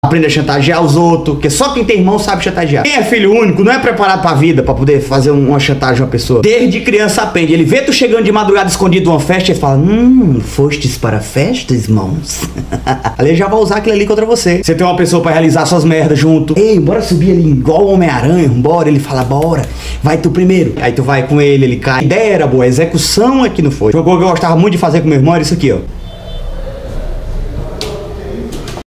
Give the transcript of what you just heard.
aprender a chantagear os outros, porque só quem tem irmão sabe chantagear. Quem é filho único não é preparado pra vida, pra poder fazer uma chantagem a uma pessoa. Desde criança aprende. Ele vê tu chegando de madrugada escondido numa festa e fala, fostes para festa, irmãos? Ali ele já vai usar aquilo ali contra você. Você tem uma pessoa pra realizar suas merdas junto. Ei, bora subir ali igual o Homem-Aranha, bora. Ele fala, bora. Vai tu primeiro. Aí tu vai com ele, ele cai. A ideia era boa, a execução é que não foi. Uma coisa que eu gostava muito de fazer com meu irmão era isso aqui, ó.